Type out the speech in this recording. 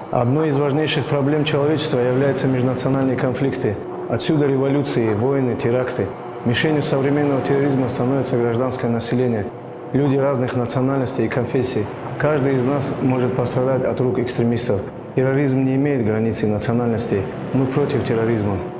Одной из важнейших проблем человечества являются межнациональные конфликты. Отсюда революции, войны, теракты. Мишенью современного терроризма становится гражданское население, люди разных национальностей и конфессий. Каждый из нас может пострадать от рук экстремистов. Терроризм не имеет границ и национальностей. Мы против терроризма.